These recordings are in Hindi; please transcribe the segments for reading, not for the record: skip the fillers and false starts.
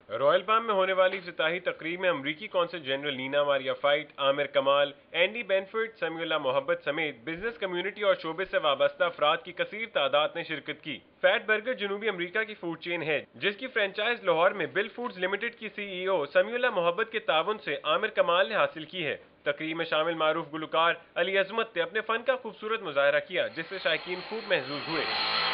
रॉयल पाम में होने वाली इफ्तिताही तकरीब में अमरीकी consul general Nina Maria Fite, Aamir Kamal, Andy Benford, Samiullah मोहब्बत समेत बिजनेस कम्युनिटी और शोबे से वाबस्ता अफराद की कसीर तादाद ने शिरकत की। फैट बर्गर जनूबी अमरीका की फूड चेन है जिसकी फ्रेंचाइज लाहौर में बिल फूड्स लिमिटेड की सीईओ समीउल्लाह मोहब्बत के ताउन से आमिर कमाल ने हासिल की है। तकरीब में शामिल मारूफ गुलकार अली अजमत ने अपने फन का खूबसूरत मुजाहरा किया जिससे शायकीन खूब महजूज हुए।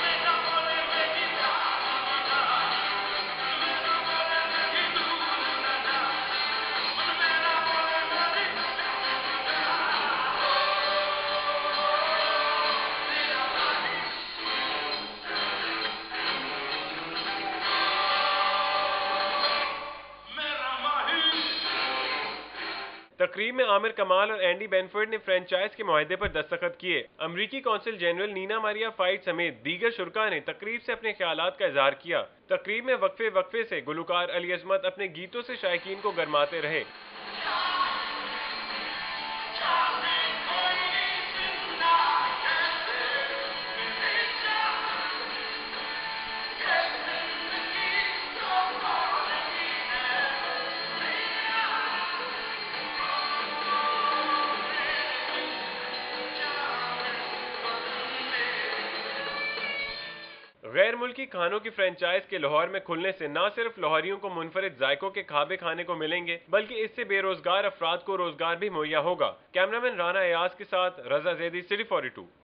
तकरीब में आमिर कमाल और एंडी बेनफोर्ड ने फ्रेंचाइज के मुआहदे पर दस्तखत किए। अमरीकी consul general Nina Maria Fite समेत दीगर शुरका ने तकरीब से अपने ख्यालात का इजहार किया। तकरीब में वक्फे वक्फे से गुलकार अली अजमत अपने गीतों से शायकीन को गरमाते रहे। गैर मुल्की खानों की फ्रेंचाइज के लाहौर में खुलने से न सिर्फ लाहौरियों को मुनफरिद जायकों के खाबे खाने को मिलेंगे बल्कि इससे बेरोजगार अफराद को रोजगार भी मुहैया होगा। कैमरामैन राना अयाज के साथ रजा जैदी, सिटी 42।